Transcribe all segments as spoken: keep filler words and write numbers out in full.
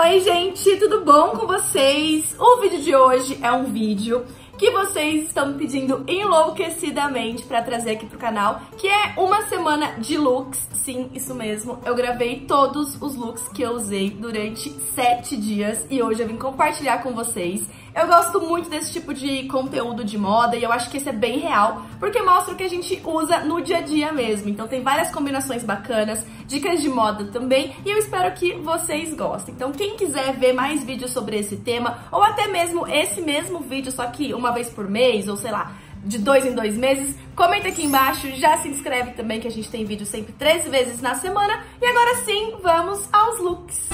Oi gente, tudo bom com vocês? O vídeo de hoje é um vídeo que vocês estão me pedindo enlouquecidamente pra trazer aqui pro canal, que é uma semana de looks. Sim, isso mesmo, eu gravei todos os looks que eu usei durante sete dias e hoje eu vim compartilhar com vocês. Eu gosto muito desse tipo de conteúdo de moda e eu acho que esse é bem real, porque mostra o que a gente usa no dia a dia mesmo. Então tem várias combinações bacanas, dicas de moda também, e eu espero que vocês gostem. Então quem quiser ver mais vídeos sobre esse tema, ou até mesmo esse mesmo vídeo, só que uma vez por mês, ou sei lá, de dois em dois meses, comenta aqui embaixo, já se inscreve também que a gente tem vídeo sempre treze vezes na semana. E agora sim, vamos aos looks!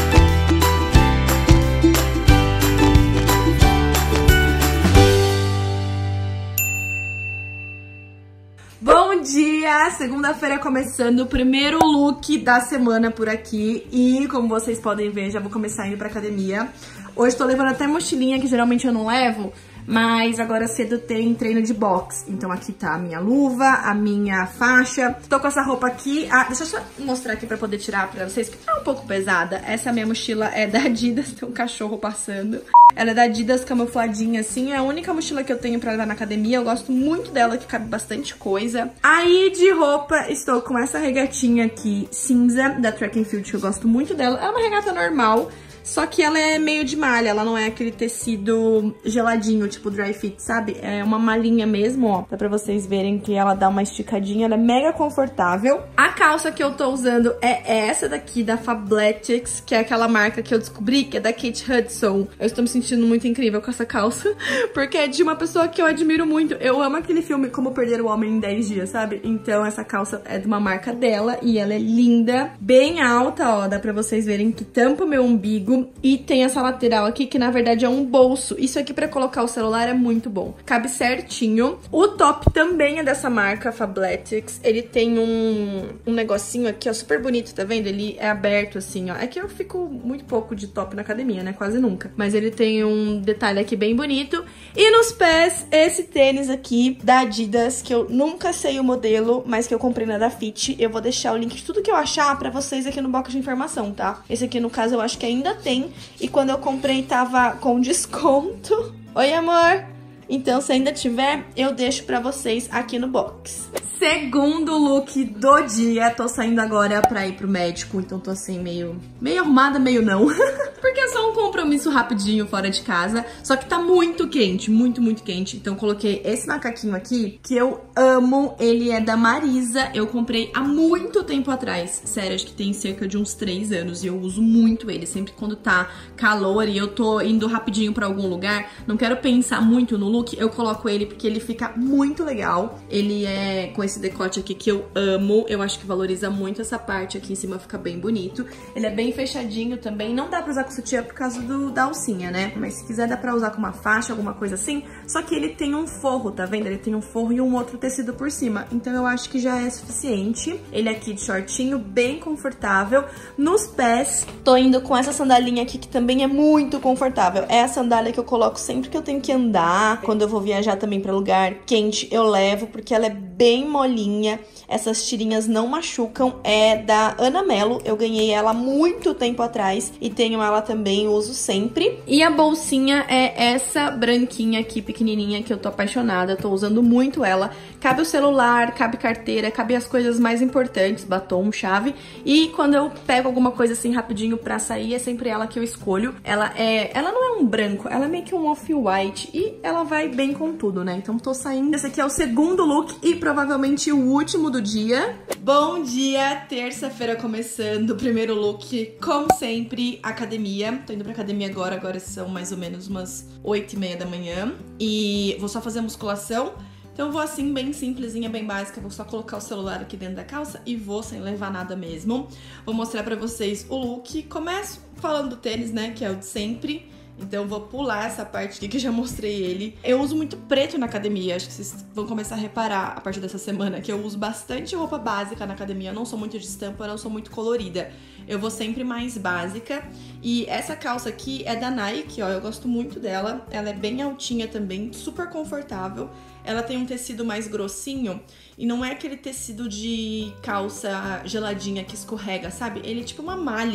Bom dia! Segunda-feira começando o primeiro look da semana por aqui e como vocês podem ver, já vou começar indo pra academia. Hoje tô levando até mochilinha, que geralmente eu não levo, mas agora cedo tem treino de boxe. Então aqui tá a minha luva, a minha faixa. Tô com essa roupa aqui. Ah, deixa eu só mostrar aqui pra poder tirar pra vocês, porque tá um pouco pesada. Essa minha mochila é da Adidas, tem um cachorro passando. Ela é da Adidas, camufladinha assim. É a única mochila que eu tenho pra levar na academia. Eu gosto muito dela, que cabe bastante coisa. Aí de roupa, estou com essa regatinha aqui, cinza, da Track and Field, que eu gosto muito dela. É uma regata normal, só que ela é meio de malha, ela não é aquele tecido geladinho, tipo dry fit, sabe? É uma malhinha mesmo, ó. Dá pra vocês verem que ela dá uma esticadinha, ela é mega confortável. A calça que eu tô usando é essa daqui, da Fabletics, que é aquela marca que eu descobri, que é da Kate Hudson. Eu estou me sentindo muito incrível com essa calça, porque é de uma pessoa que eu admiro muito. Eu amo aquele filme Como Perder o Homem em dez dias, sabe? Então essa calça é de uma marca dela e ela é linda, bem alta, ó. Dá pra vocês verem que tampa o meu umbigo. E tem essa lateral aqui, que na verdade é um bolso. Isso aqui pra colocar o celular é muito bom. Cabe certinho. O top também é dessa marca, Fabletics. Ele tem um, um negocinho aqui, ó, super bonito, tá vendo? Ele é aberto assim, ó. É que eu fico muito pouco de top na academia, né? Quase nunca. Mas ele tem um detalhe aqui bem bonito. E nos pés, esse tênis aqui da Adidas, que eu nunca sei o modelo, mas que eu comprei na Dafit. Eu vou deixar o link de tudo que eu achar pra vocês aqui no box de informação, tá? Esse aqui, no caso, eu acho que ainda tem, e quando eu comprei tava com desconto. Oi, amor! Então, se ainda tiver, eu deixo pra vocês aqui no box. Segundo look do dia, tô saindo agora pra ir pro médico, então tô assim meio, meio arrumada, meio não. Porque é só um compromisso rapidinho fora de casa, só que tá muito quente, muito, muito quente. Então coloquei esse macaquinho aqui, que eu amo, ele é da Marisa, eu comprei há muito tempo atrás. Sério, acho que tem cerca de uns três anos e eu uso muito ele, sempre quando tá calor e eu tô indo rapidinho pra algum lugar, não quero pensar muito no look, eu coloco ele porque ele fica muito legal. Ele é com esse decote aqui que eu amo, eu acho que valoriza muito essa parte aqui em cima, fica bem bonito. Ele é bem fechadinho também, não dá pra usar com sutiã por causa do, da alcinha, né? Mas se quiser dá pra usar com uma faixa, alguma coisa assim. Só que ele tem um forro, tá vendo? Ele tem um forro e um outro tecido por cima, então eu acho que já é suficiente. Ele aqui de shortinho, bem confortável. Nos pés, tô indo com essa sandalinha aqui que também é muito confortável. É a sandália que eu coloco sempre que eu tenho que andar, quando eu vou viajar também pra lugar quente, eu levo, porque ela é bem molinha, essas tirinhas não machucam. É da Ana Mello, eu ganhei ela há muito tempo atrás e tenho ela também, uso sempre. E a bolsinha é essa branquinha aqui, pequenininha, que eu tô apaixonada, tô usando muito ela. Cabe o celular, cabe carteira, cabe as coisas mais importantes, batom, chave. E quando eu pego alguma coisa assim rapidinho pra sair, é sempre ela que eu escolho. Ela é, ela não é um branco, ela é meio que um off-white e ela vai bem com tudo, né? Então tô saindo. Esse aqui é o segundo look e provavelmente o último do dia. Bom dia, terça-feira começando o primeiro look, como sempre, academia. Tô indo pra academia agora, agora são mais ou menos umas oito e meia da manhã e vou só fazer musculação. Então eu vou assim, bem simplesinha, bem básica, vou só colocar o celular aqui dentro da calça e vou sem levar nada mesmo. Vou mostrar pra vocês o look. Começo falando do tênis, né, que é o de sempre. Então eu vou pular essa parte aqui que eu já mostrei ele. Eu uso muito preto na academia, acho que vocês vão começar a reparar a partir dessa semana que eu uso bastante roupa básica na academia. Eu não sou muito de estampa, eu não sou muito colorida. Eu vou sempre mais básica. E essa calça aqui é da Nike, ó, eu gosto muito dela. Ela é bem altinha também, super confortável. Ela tem um tecido mais grossinho e não é aquele tecido de calça geladinha que escorrega, sabe? Ele é tipo uma malha.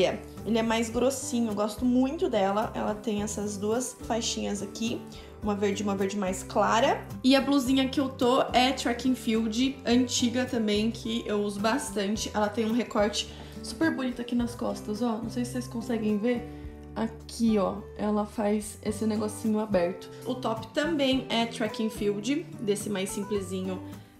Ele é mais grossinho, eu gosto muito dela. Ela tem essas duas faixinhas aqui, uma verde e uma verde mais clara. E a blusinha que eu tô é track and field, antiga também, que eu uso bastante. Ela tem um recorte super bonito aqui nas costas, ó. Não sei se vocês conseguem ver. Aqui, ó, ela faz esse negocinho aberto. O top também é track and field, desse mais simplesinho,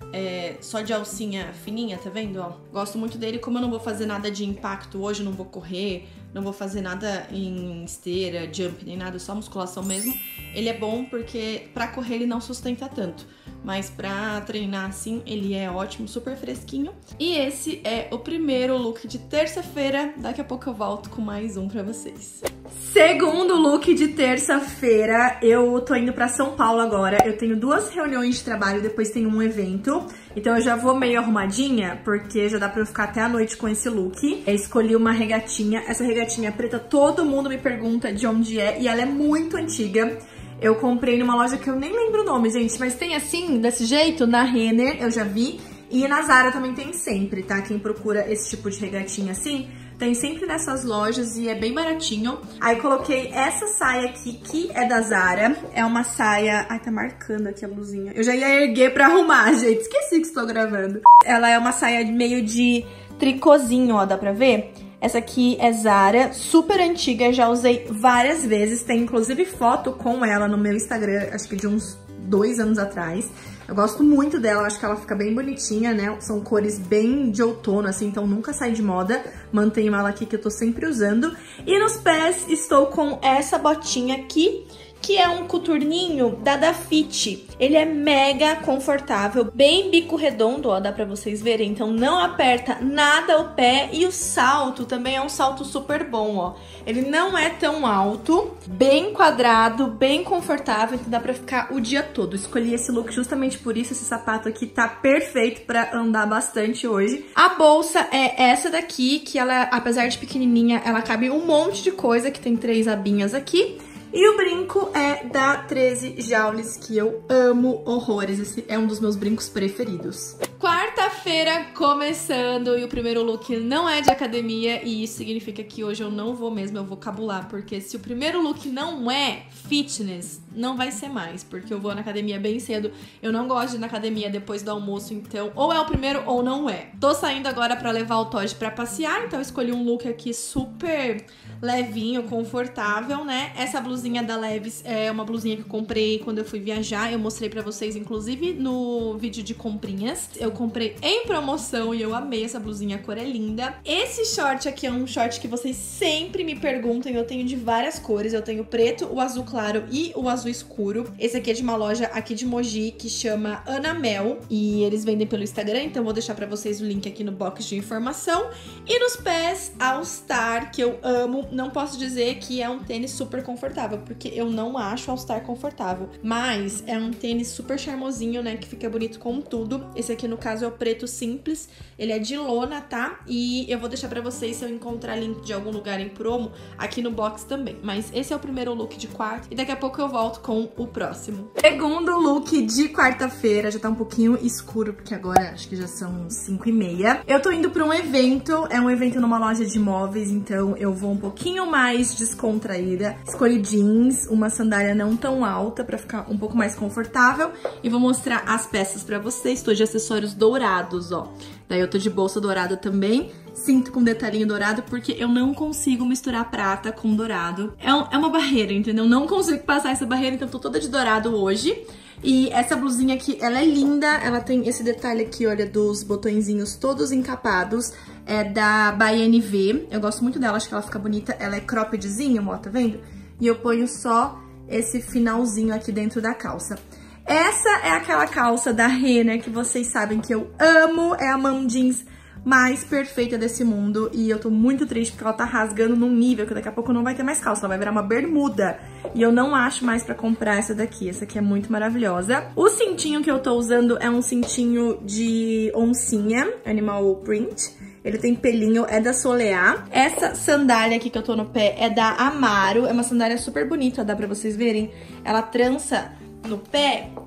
é, só de alcinha fininha, tá vendo, ó? Gosto muito dele, como eu não vou fazer nada de impacto hoje, eu não vou correr, não vou fazer nada em esteira, jump, nem nada, só musculação mesmo. Ele é bom porque pra correr ele não sustenta tanto, mas pra treinar assim ele é ótimo, super fresquinho. E esse é o primeiro look de terça-feira, daqui a pouco eu volto com mais um pra vocês. Segundo look de terça-feira, eu tô indo pra São Paulo agora. Eu tenho duas reuniões de trabalho, depois tem um evento. Então eu já vou meio arrumadinha, porque já dá pra eu ficar até a noite com esse look. Eu escolhi uma regatinha. Essa regatinha preta, todo mundo me pergunta de onde é, e ela é muito antiga. Eu comprei numa loja que eu nem lembro o nome, gente, mas tem assim, desse jeito, na Renner, eu já vi. E na Zara também tem sempre, tá? Quem procura esse tipo de regatinha assim, tem sempre nessas lojas e é bem baratinho. Aí coloquei essa saia aqui, que é da Zara. É uma saia... Ai, tá marcando aqui a blusinha. Eu já ia erguer pra arrumar, gente. Esqueci que estou gravando. Ela é uma saia meio de tricôzinho, ó, dá pra ver? Essa aqui é Zara, super antiga, já usei várias vezes. Tem inclusive foto com ela no meu Instagram, acho que de uns dois anos atrás. Eu gosto muito dela, acho que ela fica bem bonitinha, né? São cores bem de outono, assim, então nunca sai de moda. Mantenho ela aqui que eu tô sempre usando. E nos pés estou com essa botinha aqui, que é um coturninho da Dafit. Ele é mega confortável, bem bico redondo, ó, dá pra vocês verem. Então não aperta nada o pé e o salto também é um salto super bom, ó. Ele não é tão alto, bem quadrado, bem confortável, então dá pra ficar o dia todo. Escolhi esse look justamente por isso, esse sapato aqui tá perfeito pra andar bastante hoje. A bolsa é essa daqui, que ela, apesar de pequenininha, ela cabe um monte de coisa, que tem três abinhas aqui. E o brinco é da treze Jaules, que eu amo horrores. Esse é um dos meus brincos preferidos. Quarta-feira começando, e o primeiro look não é de academia, e isso significa que hoje eu não vou mesmo, eu vou cabular, porque se o primeiro look não é fitness, não vai ser mais, porque eu vou na academia bem cedo. Eu não gosto de ir na academia depois do almoço, então ou é o primeiro ou não é. Tô saindo agora pra levar o Todd pra passear, então eu escolhi um look aqui super levinho, confortável, né? Essa blusinha da Levi's é uma blusinha que eu comprei quando eu fui viajar. Eu mostrei pra vocês, inclusive, no vídeo de comprinhas. Eu comprei em promoção e eu amei essa blusinha, a cor é linda. Esse short aqui é um short que vocês sempre me perguntam. Eu tenho de várias cores. Eu tenho o preto, o azul claro e o azul escuro. Esse aqui é de uma loja aqui de Mogi que chama Ana Mel. E eles vendem pelo Instagram, então vou deixar pra vocês o link aqui no box de informação. E nos pés, All Star, que eu amo. Não posso dizer que é um tênis super confortável, porque eu não acho All Star confortável. Mas é um tênis super charmosinho, né? Que fica bonito com tudo. Esse aqui, no caso, é o preto simples. Ele é de lona, tá? E eu vou deixar pra vocês, se eu encontrar link de algum lugar em promo, aqui no box também. Mas esse é o primeiro look de quarta. E daqui a pouco eu volto com o próximo. Segundo look de quarta-feira. Já tá um pouquinho escuro, porque agora acho que já são cinco e meia. Eu tô indo pra um evento. É um evento numa loja de móveis, então eu vou um pouquinho pouquinho mais descontraída. Escolhi jeans, uma sandália não tão alta pra ficar um pouco mais confortável. E vou mostrar as peças pra vocês. Tô de acessórios dourados, ó. Daí eu tô de bolsa dourada também. Cinto com detalhinho dourado, porque eu não consigo misturar prata com dourado. É, um, é uma barreira, entendeu? Não consigo passar essa barreira, então tô toda de dourado hoje. E essa blusinha aqui, ela é linda. Ela tem esse detalhe aqui, olha, dos botõezinhos todos encapados. É da by N V. Eu gosto muito dela, acho que ela fica bonita. Ela é croppedzinha, ó, tá vendo? E eu ponho só esse finalzinho aqui dentro da calça. Essa é aquela calça da Renner que vocês sabem que eu amo. É a mom jeans mais perfeita desse mundo. E eu tô muito triste porque ela tá rasgando num nível que daqui a pouco não vai ter mais calça. Ela vai virar uma bermuda. E eu não acho mais pra comprar essa daqui. Essa aqui é muito maravilhosa. O cintinho que eu tô usando é um cintinho de oncinha, animal print. Ele tem pelinho, é da Soleá. Essa sandália aqui que eu tô no pé é da Amaro. É uma sandália super bonita, dá pra vocês verem. Ela trança no pé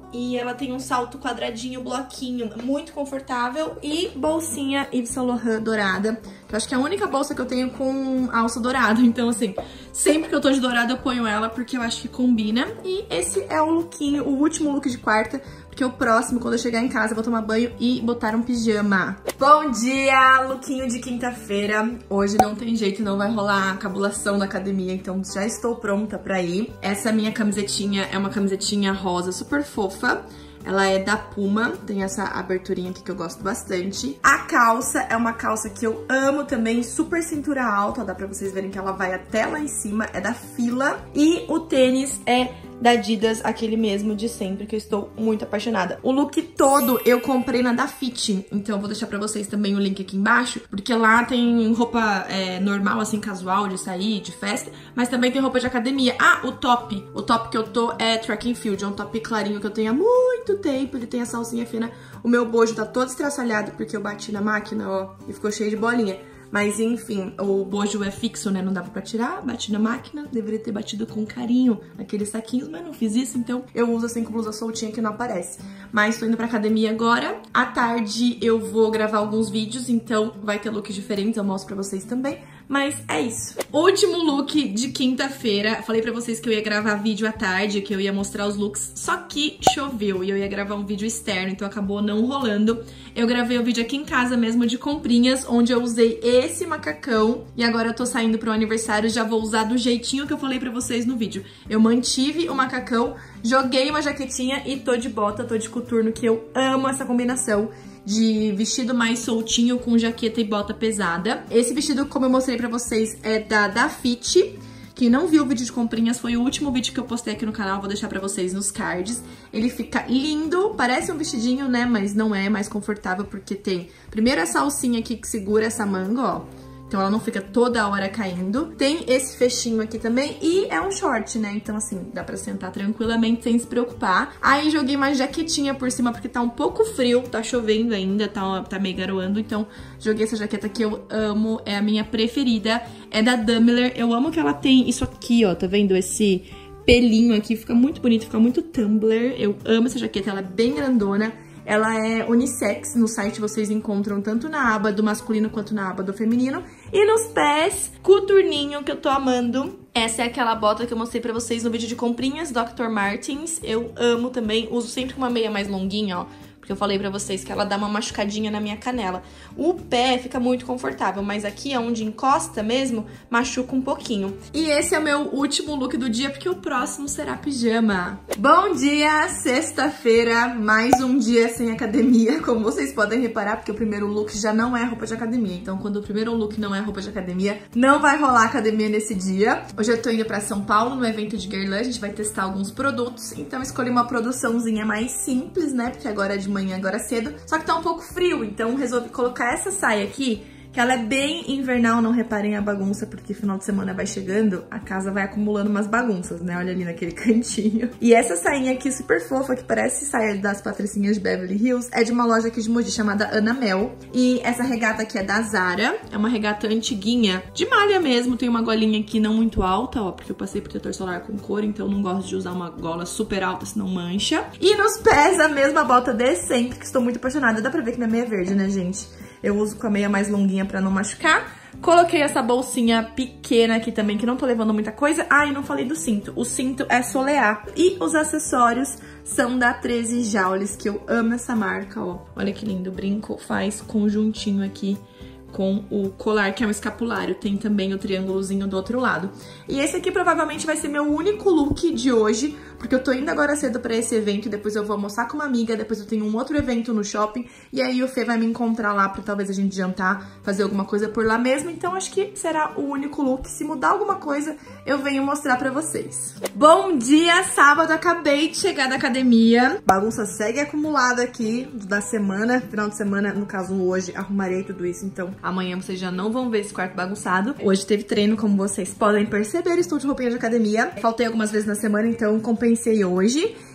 e ela tem um salto quadradinho, bloquinho, muito confortável e bolsinha Yves Saint Laurent dourada. Eu acho que é a única bolsa que eu tenho com alça dourada, então assim, sempre que eu tô de dourada eu ponho ela porque eu acho que combina. E esse é o lookinho, o último look de quarta, porque o próximo, quando eu chegar em casa, eu vou tomar banho e botar um pijama. Bom dia! Lookinho de quinta-feira. Hoje não tem jeito, não vai rolar a cabulação da academia, então já estou pronta pra ir. Essa minha camisetinha é uma camisetinha rosa super fofa. Ela é da Puma, tem essa aberturinha aqui que eu gosto bastante. A calça é uma calça que eu amo também, super cintura alta, ó, dá pra vocês verem que ela vai até lá em cima, é da Fila. E o tênis é da Adidas, aquele mesmo de sempre, que eu estou muito apaixonada. O look todo eu comprei na Dafit, então eu vou deixar pra vocês também o link aqui embaixo, porque lá tem roupa é, normal, assim, casual, de sair, de festa, mas também tem roupa de academia. Ah, o top! O top que eu tô é Track and Field, é um top clarinho que eu tenho há muito tempo, ele tem a salsinha fina. O meu bojo tá todo estraçalhado porque eu bati na máquina, ó, e ficou cheio de bolinha. Mas enfim, o bojo é fixo, né? Não dava pra tirar, bati na máquina. Deveria ter batido com carinho naqueles saquinhos, mas não fiz isso, então eu uso assim com blusa soltinha que não aparece. Mas tô indo pra academia agora. À tarde eu vou gravar alguns vídeos, então vai ter looks diferentes, eu mostro pra vocês também. Mas é isso. Último look de quinta-feira. Falei pra vocês que eu ia gravar vídeo à tarde, que eu ia mostrar os looks, só que choveu e eu ia gravar um vídeo externo, então acabou não rolando. Eu gravei o vídeo aqui em casa mesmo de comprinhas, onde eu usei esse macacão e agora eu tô saindo pro aniversário, já vou usar do jeitinho que eu falei pra vocês no vídeo. Eu mantive o macacão, joguei uma jaquetinha e tô de bota, tô de coturno, que eu amo essa combinação de vestido mais soltinho com jaqueta e bota pesada. Esse vestido, como eu mostrei pra vocês, é da Dafit. Quem não viu o vídeo de comprinhas, foi o último vídeo que eu postei aqui no canal, vou deixar pra vocês nos cards. Ele fica lindo, parece um vestidinho, né, mas não é, mais confortável porque tem primeiro essa alcinha aqui que segura essa manga, ó. Então ela não fica toda hora caindo. Tem esse fechinho aqui também e é um short, né? Então assim, dá pra sentar tranquilamente sem se preocupar. Aí joguei uma jaquetinha por cima porque tá um pouco frio, tá chovendo ainda, tá, tá meio garoando. Então joguei essa jaqueta que eu amo, é a minha preferida. É da Dummler, eu amo que ela tem isso aqui, ó, tá vendo? Esse pelinho aqui, fica muito bonito, fica muito Tumblr. Eu amo essa jaqueta, ela é bem grandona. Ela é unissex, no site vocês encontram tanto na aba do masculino quanto na aba do feminino. E nos pés, coturninho, que eu tô amando. Essa é aquela bota que eu mostrei pra vocês no vídeo de comprinhas, doutor Martens. Eu amo também, uso sempre com uma meia mais longuinha, ó. Porque eu falei pra vocês que ela dá uma machucadinha na minha canela. O pé fica muito confortável, mas aqui onde encosta mesmo, machuca um pouquinho. E esse é o meu último look do dia, porque o próximo será pijama. Bom dia, sexta-feira, mais um dia sem academia, como vocês podem reparar, porque o primeiro look já não é roupa de academia. Então, quando o primeiro look não é roupa de academia, não vai rolar academia nesse dia. Hoje eu tô indo pra São Paulo, no evento de Guerlain, a gente vai testar alguns produtos. Então, escolhi uma produçãozinha mais simples, né, porque agora é de manhã, agora cedo, só que tá um pouco frio, então resolvi colocar essa saia aqui, que ela é bem invernal, não reparem a bagunça, porque final de semana vai chegando, a casa vai acumulando umas bagunças, né, olha ali naquele cantinho. E essa sainha aqui super fofa, que parece saia das patricinhas de Beverly Hills, é de uma loja aqui de Mogi chamada Ana Mel, e essa regata aqui é da Zara, é uma regata antiguinha, de malha mesmo, tem uma golinha aqui não muito alta, ó, porque eu passei protetor solar com couro, então eu não gosto de usar uma gola super alta, senão mancha. E nos pés a mesma bota de sempre, que estou muito apaixonada, dá pra ver que minha meia é verde, né, gente? Eu uso com a meia mais longuinha pra não machucar. Coloquei essa bolsinha pequena aqui também, que não tô levando muita coisa. Ah, e não falei do cinto. O cinto é solear. E os acessórios são da treze Jaules, que eu amo essa marca, ó. Olha que lindo, o brinco faz conjuntinho aqui com o colar, que é um escapulário. Tem também o triângulozinho do outro lado. E esse aqui provavelmente vai ser meu único look de hoje, porque eu tô indo agora cedo pra esse evento, depois eu vou almoçar com uma amiga, depois eu tenho um outro evento no shopping, e aí o Fê vai me encontrar lá pra talvez a gente jantar, fazer alguma coisa por lá mesmo, então acho que será o único look. Se mudar alguma coisa, eu venho mostrar pra vocês. Bom dia, sábado, acabei de chegar da academia. Bagunça segue acumulada aqui da semana, final de semana, no caso hoje, arrumarei tudo isso, então amanhã vocês já não vão ver esse quarto bagunçado. Hoje teve treino, como vocês podem perceber, estou de roupinha de academia. Faltei algumas vezes na semana, então compensei hoje.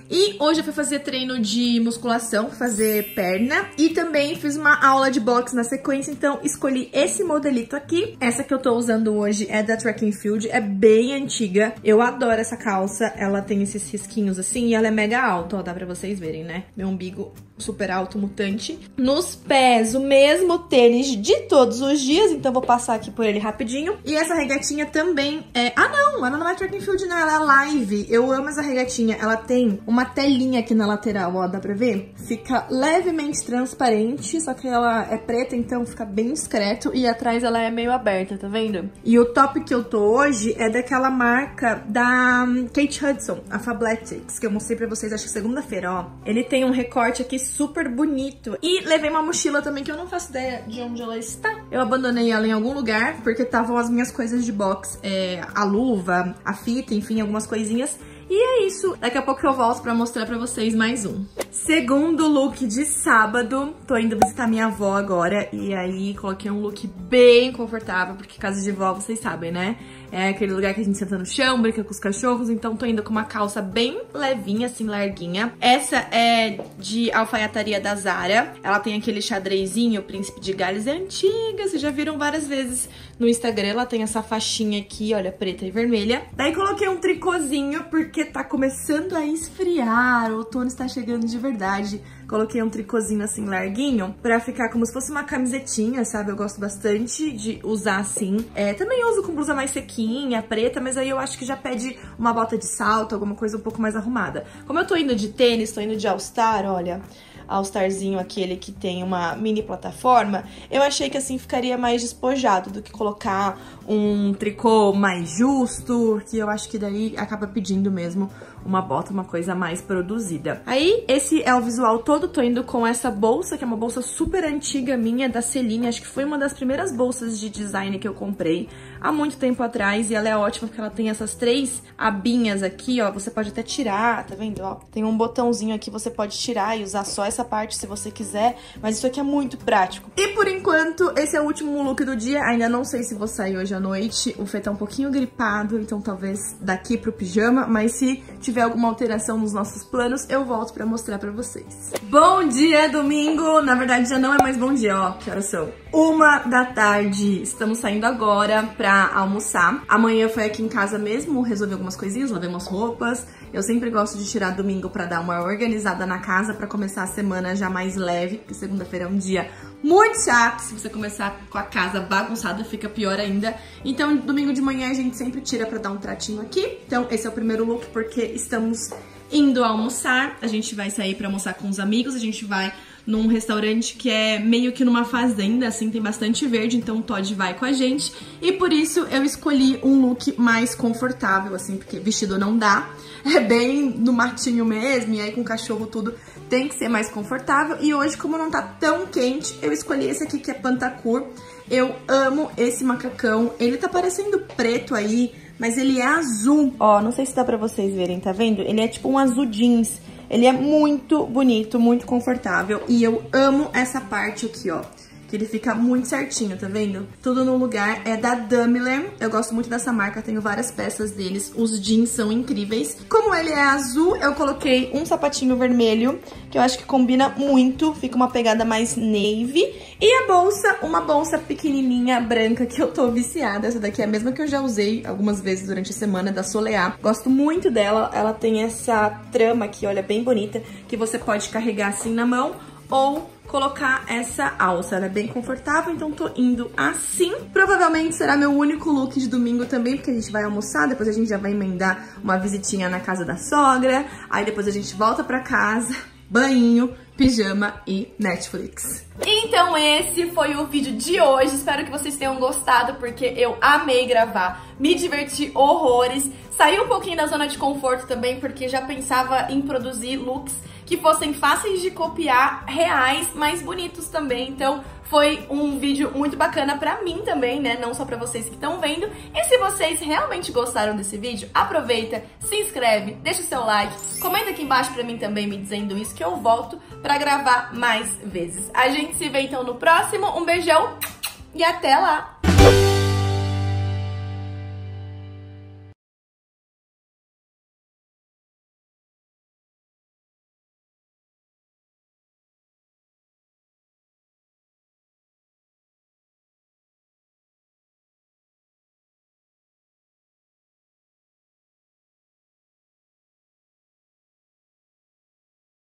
E hoje eu fui fazer treino de musculação, fazer perna. E também fiz uma aula de boxe na sequência, então escolhi esse modelito aqui. Essa que eu tô usando hoje é da Track and Field, é bem antiga. Eu adoro essa calça, ela tem esses risquinhos assim e ela é mega alta, ó, dá pra vocês verem, né? Meu umbigo super alto, mutante. Nos pés, o mesmo tênis de todos os dias, então vou passar aqui por ele rapidinho. E essa regatinha também é... Ah, não! Ela não é Track and Field, não, ela é Live. Eu amo essa regatinha. Ela tem uma telinha aqui na lateral, ó, dá pra ver? Fica levemente transparente, só que ela é preta, então fica bem discreto. E atrás ela é meio aberta, tá vendo? E o top que eu tô hoje é daquela marca da Kate Hudson, a Fabletics, que eu mostrei pra vocês, acho que segunda-feira, ó. Ele tem um recorte aqui super bonito. E levei uma mochila também, que eu não faço ideia de onde ela está. Eu abandonei ela em algum lugar, porque estavam as minhas coisas de boxe. É, a luva, a fita, enfim, algumas coisinhas. E é isso. Daqui a pouco eu volto pra mostrar pra vocês mais um. Segundo look de sábado. Tô indo visitar minha avó agora. E aí coloquei um look bem confortável, porque casa de vó, vocês sabem, né? É aquele lugar que a gente senta no chão, brinca com os cachorros. Então tô indo com uma calça bem levinha, assim, larguinha. Essa é de alfaiataria da Zara. Ela tem aquele xadrezinho, o Príncipe de Gales. É antiga, vocês já viram várias vezes no Instagram. Ela tem essa faixinha aqui, olha, preta e vermelha. Daí coloquei um tricôzinho, porque tá começando a esfriar. O outono está chegando de verdade. Coloquei um tricôzinho assim larguinho pra ficar como se fosse uma camisetinha, sabe? Eu gosto bastante de usar assim. É, também uso com blusa mais sequinha, preta, mas aí eu acho que já pede uma bota de salto, alguma coisa um pouco mais arrumada. Como eu tô indo de tênis, tô indo de All-Star, olha... All-Starzinho, aquele que tem uma mini plataforma, eu achei que assim ficaria mais despojado do que colocar um tricô mais justo, que eu acho que daí acaba pedindo mesmo uma bota, uma coisa mais produzida. Aí, esse é o visual todo. Tô indo com essa bolsa, que é uma bolsa super antiga minha, da Celine. Acho que foi uma das primeiras bolsas de design que eu comprei há muito tempo atrás. E ela é ótima porque ela tem essas três abinhas aqui, ó. Você pode até tirar, tá vendo? Ó, tem um botãozinho aqui, você pode tirar e usar só essa parte se você quiser. Mas isso aqui é muito prático. E por enquanto, esse é o último look do dia. Ainda não sei se vou sair hoje à noite. O Fê tá um pouquinho gripado, então talvez daqui pro pijama. Mas se tiver alguma alteração nos nossos planos, eu volto pra mostrar pra vocês. Bom dia, domingo! Na verdade, já não é mais bom dia, ó. Que horas são? Uma da tarde. Estamos saindo agora pra almoçar. Amanhã foi aqui em casa mesmo, resolvi algumas coisinhas, lavei umas roupas. Eu sempre gosto de tirar domingo pra dar uma organizada na casa, pra começar a semana já mais leve, porque segunda-feira é um dia muito chato. Se você começar com a casa bagunçada, fica pior ainda. Então, domingo de manhã a gente sempre tira pra dar um tratinho aqui. Então, esse é o primeiro look, porque estamos indo almoçar. A gente vai sair pra almoçar com os amigos. A gente vai num restaurante que é meio que numa fazenda, assim, tem bastante verde, então o Todd vai com a gente. E por isso eu escolhi um look mais confortável, assim, porque vestido não dá. É bem no matinho mesmo, e aí com o cachorro tudo tem que ser mais confortável. E hoje, como não tá tão quente, eu escolhi esse aqui que é Pantacur. Eu amo esse macacão, ele tá parecendo preto aí, mas ele é azul. Ó, não sei se dá pra vocês verem, tá vendo? Ele é tipo um azul jeans. Ele é muito bonito, muito confortável. E eu amo essa parte aqui, ó. Que ele fica muito certinho, tá vendo? Tudo no lugar. É da Dumiler. Eu gosto muito dessa marca, tenho várias peças deles. Os jeans são incríveis. Como ele é azul, eu coloquei um sapatinho vermelho, que eu acho que combina muito. Fica uma pegada mais navy. E a bolsa, uma bolsa pequenininha, branca, que eu tô viciada. Essa daqui é a mesma que eu já usei algumas vezes durante a semana, da Soleá. Gosto muito dela. Ela tem essa trama aqui, olha, bem bonita, que você pode carregar assim na mão ou colocar essa alça. Ela é bem confortável, então tô indo assim. Provavelmente será meu único look de domingo também, porque a gente vai almoçar, depois a gente já vai emendar uma visitinha na casa da sogra, aí depois a gente volta pra casa, banho, pijama e Netflix. Então esse foi o vídeo de hoje, espero que vocês tenham gostado, porque eu amei gravar, me diverti horrores, saí um pouquinho da zona de conforto também, porque já pensava em produzir looks que fossem fáceis de copiar, reais, mas bonitos também. Então foi um vídeo muito bacana pra mim também, né? Não só pra vocês que estão vendo. E se vocês realmente gostaram desse vídeo, aproveita, se inscreve, deixa o seu like, comenta aqui embaixo pra mim também me dizendo isso, que eu volto pra gravar mais vezes. A gente se vê então no próximo. Um beijão e até lá!